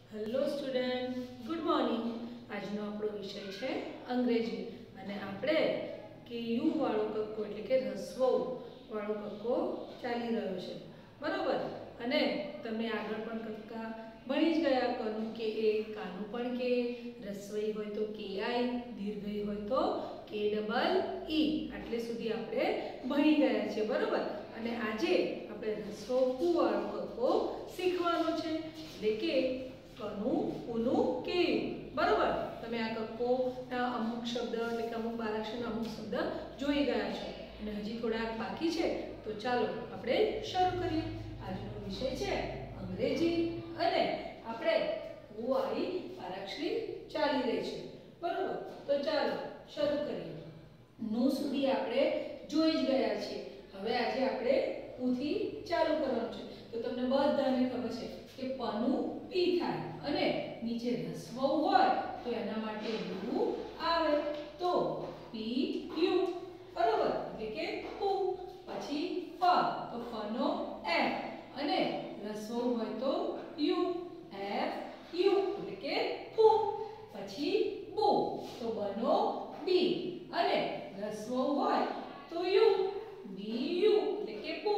Hello student, good morning. આજનો આપણો વિષય છે અંગ્રેજી અને આપણે કે યુ વાળો કક્કો એટલે કે રસ્વ વાળો કક્કો ચાલી રહ્યો છે, બરોબર. અને તમે આગળ પણ કક્કા ભણી જ ગયા. કનું કે એ, કાનું પણ કે, રસ્વઈ હોય તો કે આઈ, દીર્ઘઈ હોય તો કે ડબલ ઈ. આટલે સુધી આપણે ભણી ગયા છે, બરોબર. અને આજે આપણે રસ્વ કુ વાળો કક્કો શીખવાનો છે, એટલે કે કનું, કુનું, કેયું, બરોબર. તમે આ કક્કોના અમુક શબ્દ એટલે કે અમુક બારાક્ષરના અમુક શબ્દ જોઈ ગયા છો અને હજી થોડાક બાકી છે. તો ચાલો આપણે શરૂ કરીએ. આજનો વિષય છે અંગ્રેજી અને આપણે કુ વાળી બારાક્ષરી ચાલી રહી છે, બરોબર. તો ચાલો શરૂ કરીએ. નું સુધી આપણે જોઈ જ ગયા છીએ. હવે આજે આપણે કુથી ચાલુ કરવાનું છે. તો તમને બધાને ખબર છે કે પનું પી થાય અને નીચે રસ્વ હોય તો એના માટે યુ આવે, તો પી યુ, બરોબર. એટલે કે પુ. પછી ફ, તો ફનો એફ અને રસ્વ હોય તો યુ, એફ યુ એટલે કે પુ. પછી બુ, તો બનો બી અને રસ્વ હોય તો યુ, બી યુ એટલે કે બુ.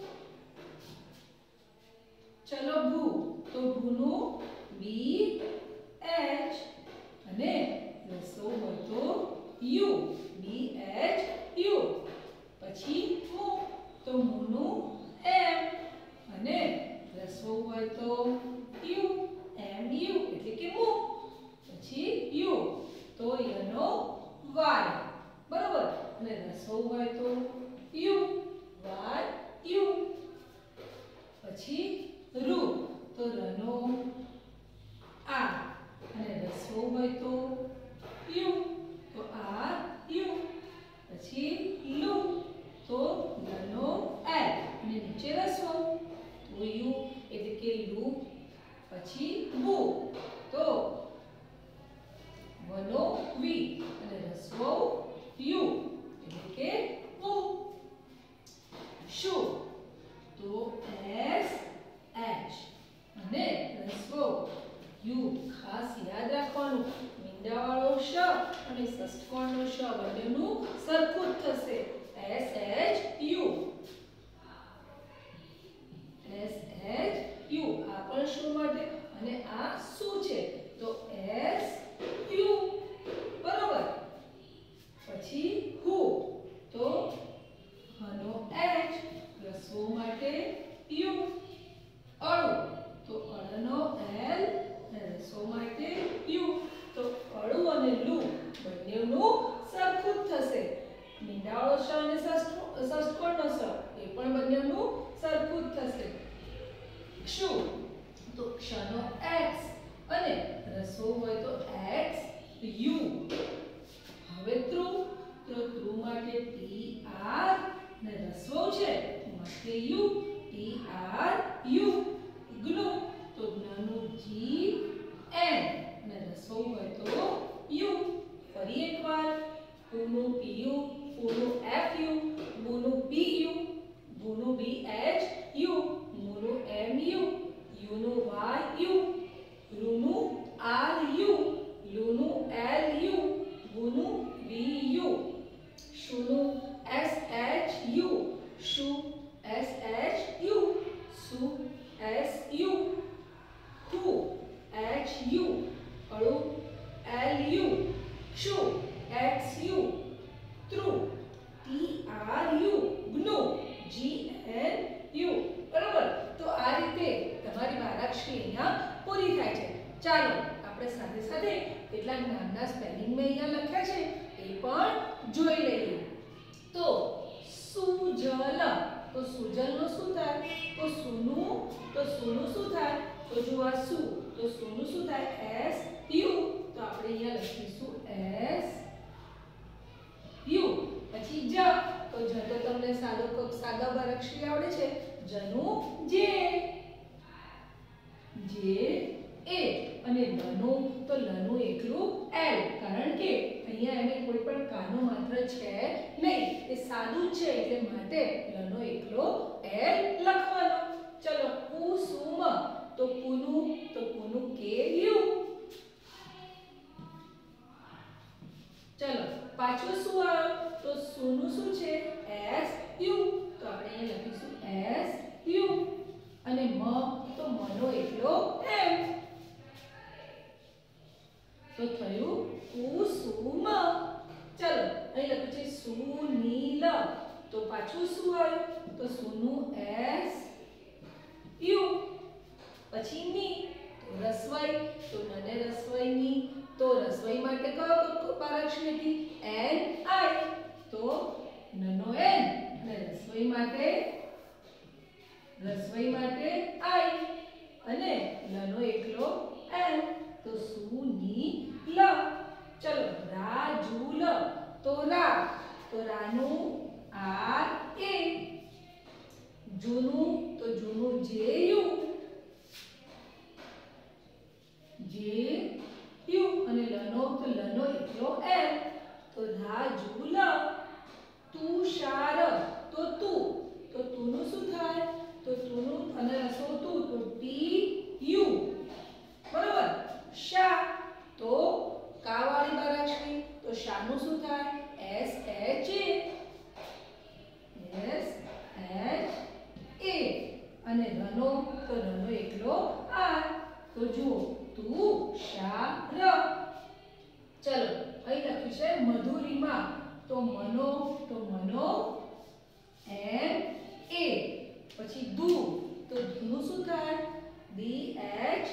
ચલો ભૂ, તો ભૂનું બી એચ અને રસ્વ હોય તો યુ, બી એચ યુ. પછી મુ, તો મુનું એમ અને રસ્વ હોય તો યુ, એમ યુ એટલે કે મુ. પછી યુ, તો યનો વાય, બરોબર. અને રસ્વ હોય તો યુ, વાય યુ. પછી રૂ, તો રનો આ અને રસ્વ હોય તો યુ, તો આર યુ. પછી લુ, તો લનો એલ અને નીચે રસ્વ તો યુ એટલે કે લુ. પછી બુ, તો વનો વી અને રસ્વ યુ એટલે કે બુ. શું, તો એસ એચ અને રસ્વ યુ. ખાસ યાદ રાખવાનું, મીંડાવાળો શ અને ષષ્ઠકોણનો શ બંનેનું સરખું જ થશે. S H U, S H U. આ પણ શું માટે અને આ શું છે, તો એસ યુ, બરોબર. પછી હુ, તો હનો એચ, રસ્વ માટે યુ. અળુ, તો અળનો એલ અને રસ્વ માટે યુ. તો અળુ અને લુ બંનેનું સરખું જ થશે. મીંડાળો શ અને ષષ્ઠકોણનો શ એ પણ બંનેનું સરખું જ થશે. ક્ષુ, તો ક્ષનો એક્સ અને રસ્વ હોય તો એક્સ યુ. હવે ત્રુ, તો ત્રુ માટે ટી આર અને રસ્વ છે માટે યુ, ટી આર યુ. જ્ઞુ, તો જ્ઞનું જી એન અને રસ્વ હોય તો યુ. ફરી એકવાર, પુનું પીયુ, પુનું એફ યુ, બુનું બી યુ, ભુનું બી એચ યુ, મુનું એમ યુ, યુનું વાય યુ, રૂનું આર યુ, લુનું એલ યુ, ગુનું વી યુ. શુનું એસ એચ યુ, શુ એસ એચ યુ, સુ એસ યુ. હુ એચ યુ, અળુ એલ યુ, ક્ષુ એક્સ યુ. ત્રુ ટી આર યુ, જ્ઞુ જી એન યુ, બરોબર. તો આ રીતે તમારી બારાક્ષરી અહીંયા પૂરી થાય છે. ચાલો આપણે સાથે સાથે કેટલાક નાના સ્પેલિંગ મેં અહીંયા લખ્યા છે એ પણ જોઈ લઈએ. તો સુજલ, તો સુજલનો શું થાય, તો સુનું શું થાય, તો જો આ સુ, તો સુનું શું થાય, એસ યુ. તો આપણે અહીંયા લખીશું એસ યુ. પછી જ, તો જ તો તમને સાદા બારાક્ષરી આવડે છે. જનું જે, જે એ. અને લનું, તો લનું એકલું એલ, કારણ કે અહીંયા એને કોઈ પણ કાનો માત્ર છે નહીં, એ સાદું છે એટલે માટે લનો એકલો એલ લખવાનો. ચલો કુસુમ, તો કુનું કે તો મનો એકલો એમ. તો થયું કુસુમ. ચલો અહીં લખ્યું છે સુનીલ. તો પાછું શું આવ્યું? તો સુનું એસ યુ. પછી ની તો રસવાઈ. તો નને રસવાઈની. તો રસવાઈ માટે કયો બારાક્ષરી હતી? N I. તો નનો એન અને રસવાઈ માટે આઈ અને લનો એકલો એન. તો સુનીલ. ચલો રાજુલ. તો રાનું આર એ. જૂનું જે યુ અને લનો એકલો એલ. તો રાજુલ. તુષાર. તો તુનું શું થાય? તો તુનું અને રસો તું તો ટી યુ. બરોબર. શા. તો કા વાળી બારાક્ષરી. તો શાનું શું થાય? S H A. અને રનો તો રનો એકલો આર. તો જુઓ તુષાર. ચલો અહીં લખ્યું છે મધુરિમા. તો મનો એમ એ. પછી તો ધુનું શું થાય? D H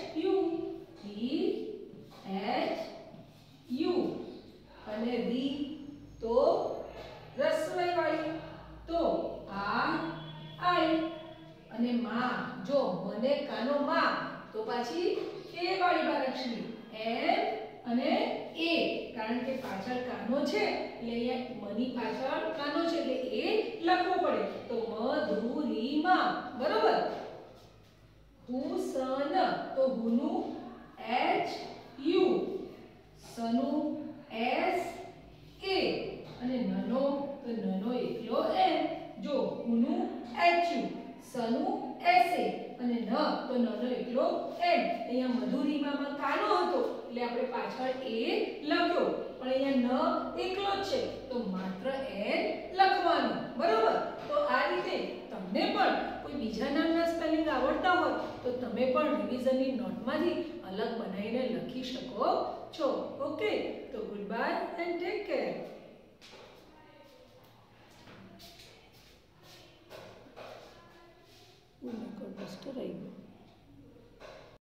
U. અને રી તો રસવાઈ વાળી. તો આઈ. અને માં. જો મને કાનો માં. તો પાછી એ વાળી બારાક્ષરી એમ અને એ. કારણ કે પાછળ કાનો છે એટલે અહીંયા મની પાછળ કાનો છે એટલે એ લખવો પડે. તો મધુરિમા. બરોબર. હુસન. તો હુનું એચ યુ. સનું એસ એ. અને નનો તો નનો એકલો એમ. જો હુનું એચ યુ. સનું એસ એ. અને ન તો નનો એકલો એમ. અહીંયા મધુરિમામાં કાનો હતો એટલે આપણે પાછળ એ લખ્યો. પણ અહીંયા ન એકલો જ છે તો માત્ર એન લખવાનું. બરોબર. તો આ રીતે તમને પણ કોઈ બીજા નામના સ્પેલિંગ આવડતા હોય તો તમે પણ રિવિઝનની નોટમાંથી અલગ બનાવીને લખી શકો છો. ઓકે. તો good bye and take care. બસ કરાઈ ગયું.